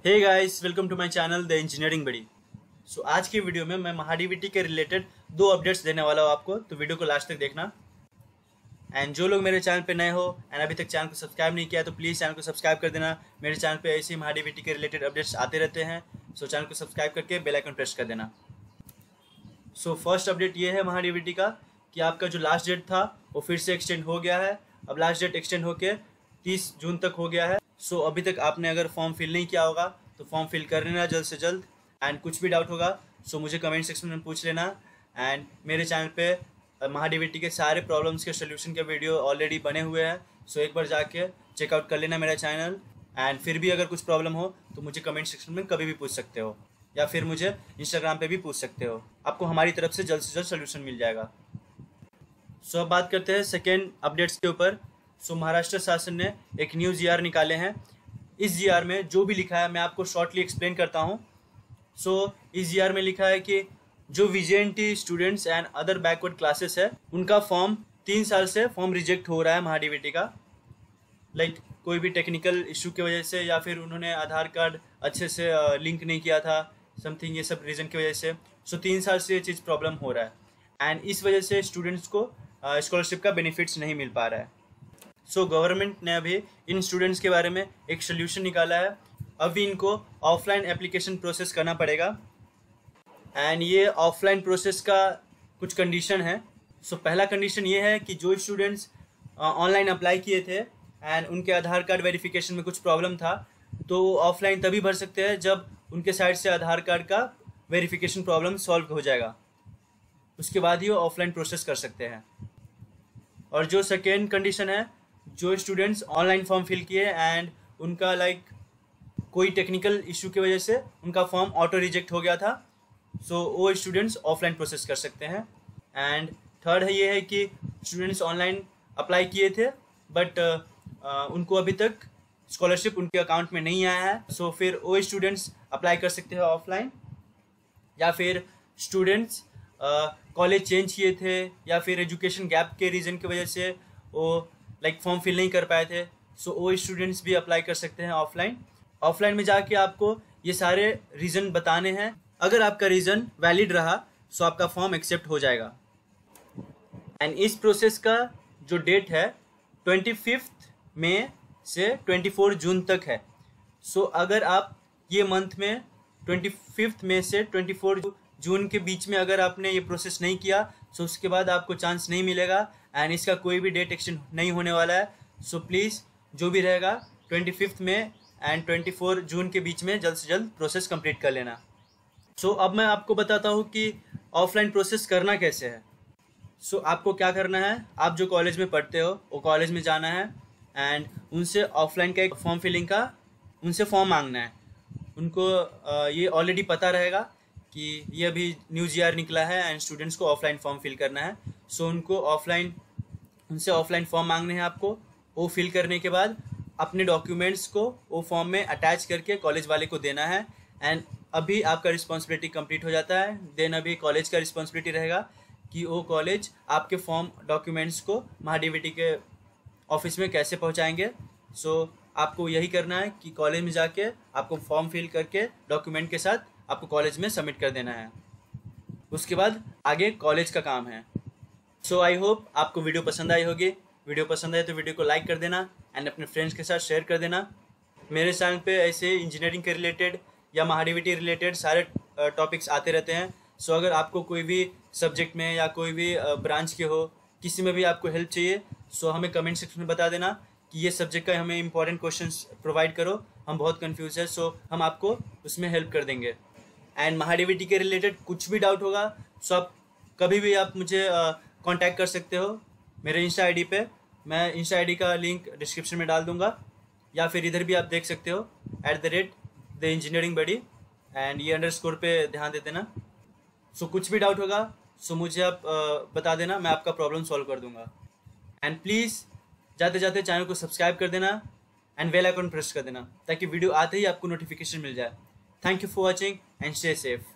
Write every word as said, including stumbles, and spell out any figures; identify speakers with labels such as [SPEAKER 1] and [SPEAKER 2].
[SPEAKER 1] Hey guys, welcome to my channel the engineering buddy. So आज की video में मैं महाडीबीटी के रिलेटेड दो अपडेट्स देने वाला हूँ आपको, तो वीडियो को लास्ट तक देखना। एंड जो लोग मेरे चैनल पे नए हो एंड अभी तक चैनल को सब्सक्राइब नहीं किया तो प्लीज़ चैनल को सब्सक्राइब कर देना। मेरे चैनल पे ऐसे ही महाडीबीटी के रिलेटेड अपडेट्स आते रहते हैं, सो चैनल को सब्सक्राइब करके बेल आइकन प्रेस कर देना। सो फर्स्ट अपडेट ये है महाडीबीटी का कि आपका जो लास्ट डेट था वो फिर से एक्सटेंड हो गया है। अब लास्ट डेट एक्सटेंड होकर तीस जून तक हो गया है। सो so, अभी तक आपने अगर फॉर्म फिल नहीं किया होगा तो फॉर्म फिल कर लेना जल्द से जल्द। एंड कुछ भी डाउट होगा सो so मुझे कमेंट सेक्शन में पूछ लेना। एंड मेरे चैनल पे महाडीबीटी के सारे प्रॉब्लम्स के सोल्यूशन के वीडियो ऑलरेडी बने हुए हैं, सो so एक बार जाके चेकआउट कर लेना मेरा चैनल। एंड फिर भी अगर कुछ प्रॉब्लम हो तो मुझे कमेंट सेक्शन में कभी भी पूछ सकते हो, या फिर मुझे इंस्टाग्राम पे भी पूछ सकते हो। आपको हमारी तरफ से जल्द से जल्द सोल्यूशन मिल जाएगा। सो so, अब बात करते हैं सेकेंड अपडेट्स के ऊपर। सो so, महाराष्ट्र शासन ने एक न्यू जी आर निकाले हैं। इस जी आर में जो भी लिखा है मैं आपको शॉर्टली एक्सप्लेन करता हूँ। सो so, इस जी आर में लिखा है कि जो VJNT students and other backward classes है उनका फॉर्म तीन साल से फॉर्म रिजेक्ट हो रहा है महाडीबीटी का। लाइक like, कोई भी टेक्निकल इशू की वजह से, या फिर उन्होंने आधार कार्ड अच्छे से लिंक नहीं किया था, समथिंग ये सब रीज़न की वजह से। सो so, तीन साल से ये चीज़ प्रॉब्लम हो रहा है एंड इस वजह से स्टूडेंट्स को स्कॉलरशिप का बेनिफिट्स नहीं मिल पा रहा है। सो so, गवर्नमेंट ने अभी इन स्टूडेंट्स के बारे में एक सोल्यूशन निकाला है। अभी इनको ऑफलाइन एप्लीकेशन प्रोसेस करना पड़ेगा एंड ये ऑफलाइन प्रोसेस का कुछ कंडीशन है। सो so, पहला कंडीशन ये है कि जो स्टूडेंट्स ऑनलाइन अप्लाई किए थे एंड उनके आधार कार्ड वेरिफिकेशन में कुछ प्रॉब्लम था तो वो ऑफलाइन तभी भर सकते हैं जब उनके साइड से आधार कार्ड का वेरिफिकेशन प्रॉब्लम सॉल्व हो जाएगा, उसके बाद ही वो ऑफलाइन प्रोसेस कर सकते हैं। और जो सेकेंड कंडीशन है, जो स्टूडेंट्स ऑनलाइन फॉर्म फिल किए एंड उनका लाइक like, कोई टेक्निकल इशू की वजह से उनका फॉर्म ऑटो रिजेक्ट हो गया था, सो so, वो स्टूडेंट्स ऑफलाइन प्रोसेस कर सकते हैं। एंड थर्ड है ये है कि स्टूडेंट्स ऑनलाइन अप्लाई किए थे बट uh, उनको अभी तक स्कॉलरशिप उनके अकाउंट में नहीं आया है, सो so, फिर वो स्टूडेंट्स अप्लाई कर सकते हैं ऑफलाइन। या फिर स्टूडेंट्स कॉलेज uh, चेंज किए थे या फिर एजुकेशन गैप के रीज़न की वजह से वो लाइक फॉर्म फिल नहीं कर पाए थे, सो so, वो स्टूडेंट्स भी अप्लाई कर सकते हैं ऑफलाइन। ऑफलाइन में जाके आपको ये सारे रीज़न बताने हैं। अगर आपका रीज़न वैलिड रहा सो so आपका फॉर्म एक्सेप्ट हो जाएगा। एंड इस प्रोसेस का जो डेट है ट्वेंटी फिफ्थ मई से ट्वेंटी फोर जून तक है। सो so, अगर आप ये मंथ में ट्वेंटी फिफ्थ मई से ट्वेंटी फोर जून के बीच में अगर आपने ये प्रोसेस नहीं किया सो so उसके बाद आपको चांस नहीं मिलेगा एंड इसका कोई भी डेट एक्सटेंड नहीं होने वाला है। सो so प्लीज़ जो भी रहेगा ट्वेंटी फिफ्थ में एंड ट्वेंटी फोर जून के बीच में जल्द से जल्द प्रोसेस कंप्लीट कर लेना। सो so, अब मैं आपको बताता हूँ कि ऑफलाइन प्रोसेस करना कैसे है। सो so, आपको क्या करना है, आप जो कॉलेज में पढ़ते हो वो कॉलेज में जाना है एंड उनसे ऑफलाइन का एक फॉर्म फिलिंग का उनसे फॉर्म मांगना है। उनको ये ऑलरेडी पता रहेगा कि ये अभी न्यू जी आर निकला है एंड स्टूडेंट्स को ऑफलाइन फॉर्म फिल करना है। सो so, उनको ऑफलाइन उनसे ऑफलाइन फॉर्म मांगने हैं आपको। वो फिल करने के बाद अपने डॉक्यूमेंट्स को वो फॉर्म में अटैच करके कॉलेज वाले को देना है एंड अभी आपका रिस्पॉन्सिबिलिटी कंप्लीट हो जाता है। देन अभी कॉलेज का रिस्पॉन्सिबिलिटी रहेगा कि वो कॉलेज आपके फॉर्म डॉक्यूमेंट्स को महाडीबीटी के ऑफिस में कैसे पहुँचाएँगे। सो so, आपको यही करना है कि कॉलेज में जाके आपको फॉर्म फिल करके डॉक्यूमेंट के साथ आपको कॉलेज में सबमिट कर देना है। उसके बाद आगे कॉलेज का काम है। सो आई होप आपको वीडियो पसंद आई होगी। वीडियो पसंद आए तो वीडियो को लाइक कर देना एंड अपने फ्रेंड्स के साथ शेयर कर देना। मेरे चैनल पे ऐसे इंजीनियरिंग के रिलेटेड या महाडीबीटी रिलेटेड सारे टॉपिक्स आते रहते हैं। सो so, अगर आपको कोई भी सब्जेक्ट में या कोई भी ब्रांच के हो, किसी में भी आपको हेल्प चाहिए सो so हमें कमेंट सेक्शन में बता देना कि ये सब्जेक्ट का हमें इंपॉर्टेंट क्वेश्चंस प्रोवाइड करो, हम बहुत कंफ्यूज है, सो so हम आपको उसमें हेल्प कर देंगे। एंड महाडीबीटी के रिलेटेड कुछ भी डाउट होगा सो आप कभी भी आप मुझे कांटेक्ट कर सकते हो मेरे इंस्टा आईडी पे। मैं इंस्टा आईडी का लिंक डिस्क्रिप्शन में डाल दूंगा, या फिर इधर भी आप देख सकते हो at the rate the engineering buddy and ये अंडर स्कोर पर ध्यान दे देना। सो so, कुछ भी डाउट होगा सो so मुझे आप uh, बता देना, मैं आपका प्रॉब्लम सॉल्व कर दूंगा। एंड प्लीज़ जाते जाते चैनल को सब्सक्राइब कर देना एंड बेल आइकन प्रेस कर देना ताकि वीडियो आते ही आपको नोटिफिकेशन मिल जाए। Thank you for watching and stay safe.